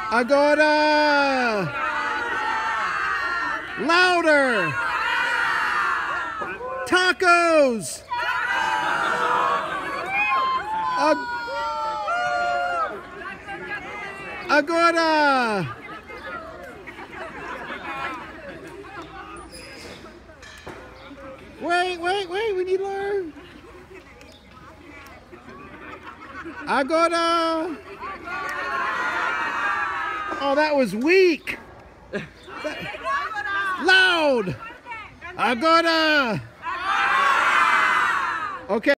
Agora! Louder! Tacos! Agora! Wait, we need to learn. Agora! Oh, that was weak. Loud! Agora! Okay.